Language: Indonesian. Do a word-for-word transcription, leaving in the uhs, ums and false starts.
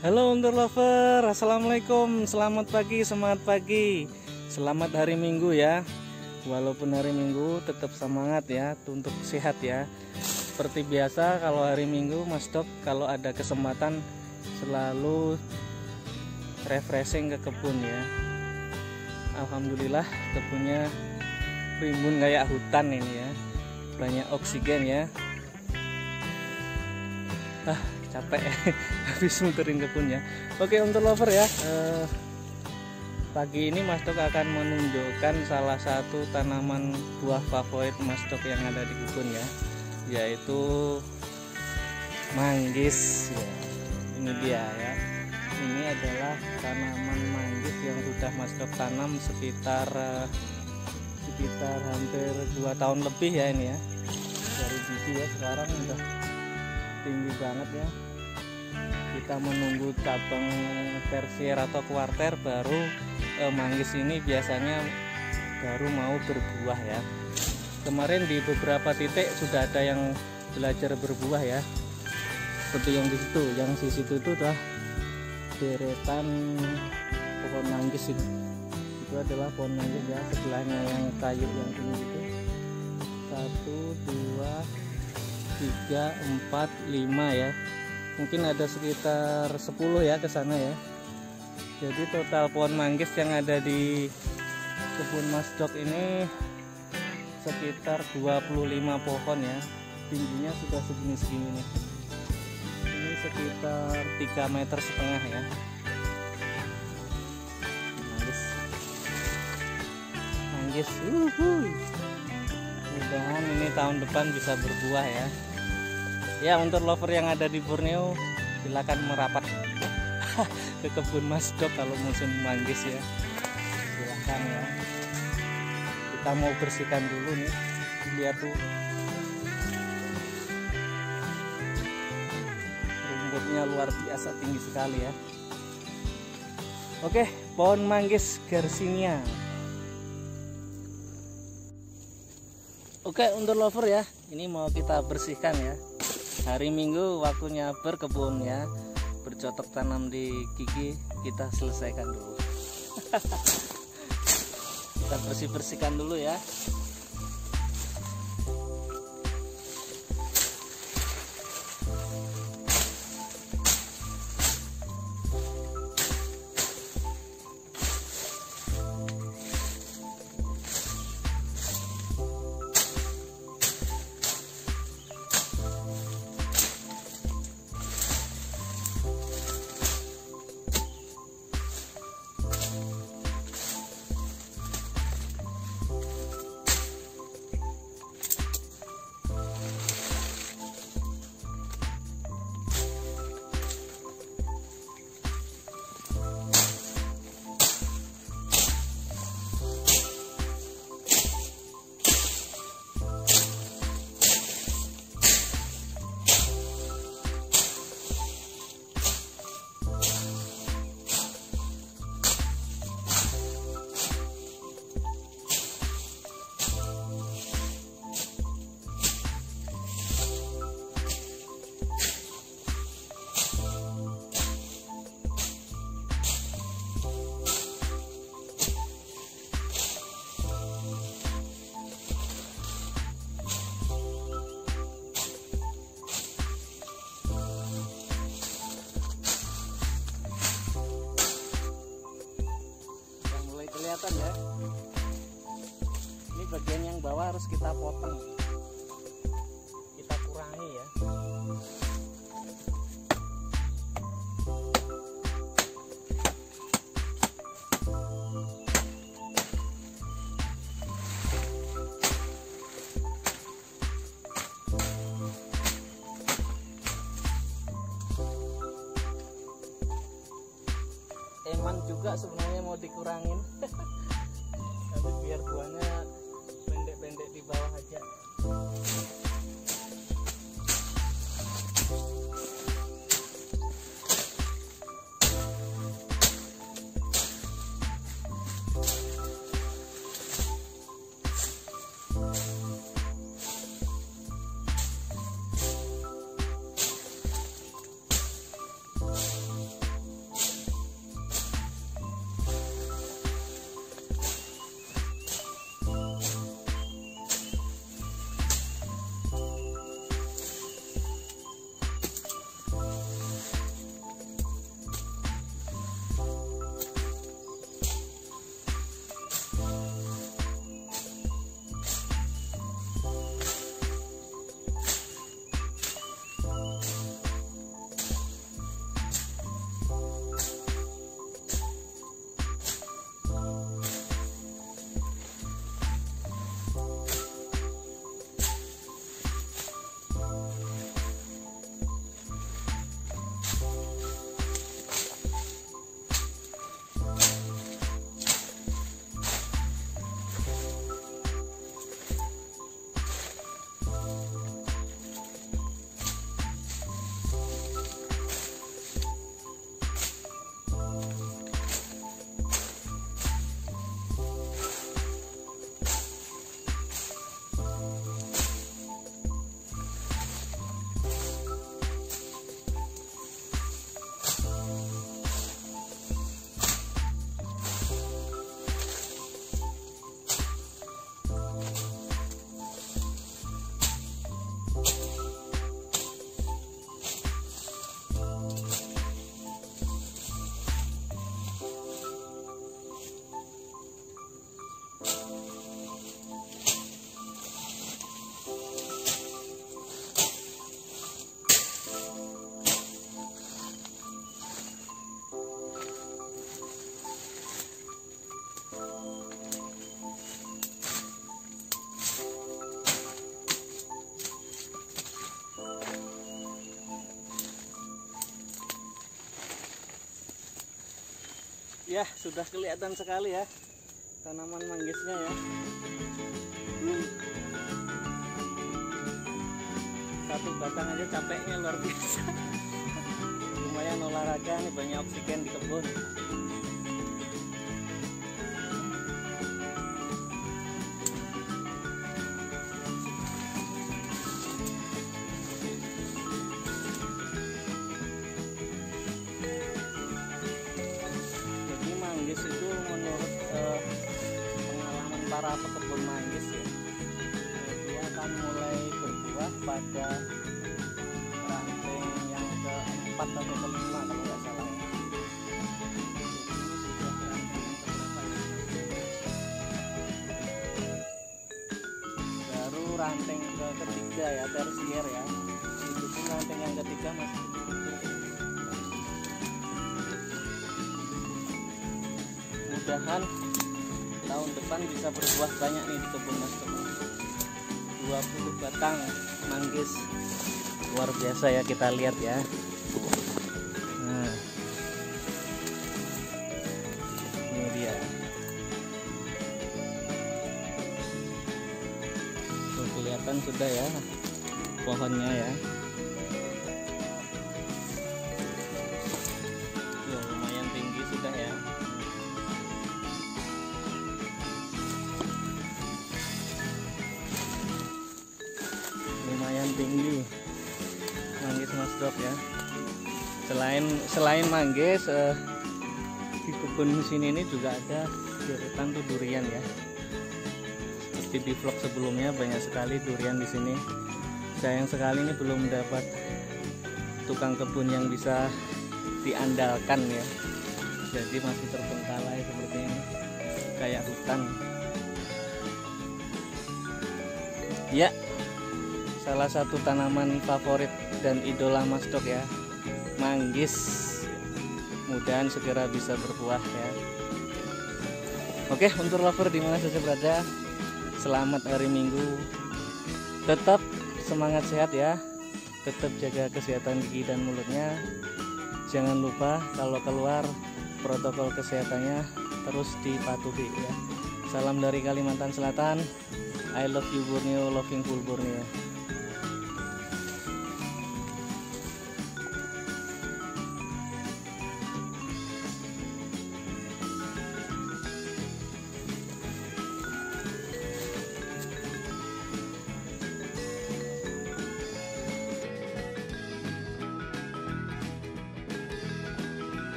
Halo untuk lover, assalamualaikum, selamat pagi, semangat pagi, selamat hari Minggu ya. Walaupun hari Minggu tetap semangat ya, untuk sehat ya. Seperti biasa kalau hari Minggu Mas Dok kalau ada kesempatan selalu refreshing ke kebun ya. Alhamdulillah kebunnya rimbun kayak hutan ini ya, banyak oksigen ya. Ah capek habis muterin kebun ya. Oke untuk lover ya, eh, pagi ini Mas Dok akan menunjukkan salah satu tanaman buah favorit Mas Dok yang ada di kebun ya, yaitu manggis ya. Ini dia ya, ini adalah tanaman manggis yang sudah Mas Dok tanam sekitar eh, sekitar hampir dua tahun lebih ya ini ya. Dari biji ya, sekarang udah tinggi banget ya. Kita menunggu cabang tersier atau kuarter baru eh, manggis ini biasanya baru mau berbuah ya. Kemarin di beberapa titik sudah ada yang belajar berbuah ya, seperti yang di situ, yang di situ itu adalah deretan pohon manggis ini. Itu adalah pohon manggis ya, sebelahnya yang kayu yang tinggi itu satu dua tiga empat lima ya, mungkin ada sekitar sepuluh ya ke sana ya. Jadi total pohon manggis yang ada di kebun Mas Dok ini sekitar dua puluh lima pohon ya. Tingginya sudah segini-segini nih. Ini sekitar tiga meter setengah ya. Manggis. Manggis. Uhuy. Mudah-mudahan ini tahun depan bisa berbuah ya. Ya untuk lover yang ada di Borneo silakan merapat ke kebun Mas Dok kalau musim manggis ya, silakan ya. Kita mau bersihkan dulu nih, lihat tuh rumputnya luar biasa tinggi sekali ya. Oke, pohon manggis Garcinia. Oke untuk lover ya, ini mau kita bersihkan ya. Hari Minggu waktunya berkebun ya, bercocok tanam di gigi, kita selesaikan dulu. Kita bersih-bersihkan dulu ya. Kelihatan ya, ini bagian yang bawah harus kita potong, kita kurangi ya. Eman juga sebenarnya mau dikurangin tapi biar buahnya pendek-pendek di bawah aja. Ya, sudah kelihatan sekali ya tanaman manggisnya ya. Hmm. Satu batang aja capeknya luar biasa. Lumayan olahraga nih, banyak oksigen di kebun. Jadi manggis itu menurut eh, pengalaman para pekebun manggis ya, dia akan mulai berbuah pada ranting yang keempat atau kelima kalau nggak salah ya. Baru ranting ke ketiga ya, tersier ya, itu pun ranting yang ketiga masih mudahan tahun depan bisa berbuah banyak nih di kebun Mas Teguh. dua puluh batang manggis luar biasa ya, kita lihat ya. Nah, ini dia. Tuh, kelihatan sudah ya pohonnya ya. Tuh, lumayan tinggi sudah ya. Lumayan tinggi manggis Mas Dok ya. Selain selain manggis eh, di kebun sini ini juga ada deretan tuh durian ya. Seperti di vlog sebelumnya banyak sekali durian di sini. Sayang sekali ini belum dapat tukang kebun yang bisa diandalkan ya. Jadi masih terbengkalai seperti ini, kayak hutan. Ya, salah satu tanaman favorit dan idola Mas Dok ya, manggis. Mudahan segera bisa berbuah ya. Oke, untuk lover di mana saja berada, selamat hari Minggu. Tetap semangat sehat ya. Tetap jaga kesehatan gigi dan mulutnya. Jangan lupa kalau keluar protokol kesehatannya terus dipatuhi ya. Salam dari Kalimantan Selatan. I love you Borneo, loving full Borneo.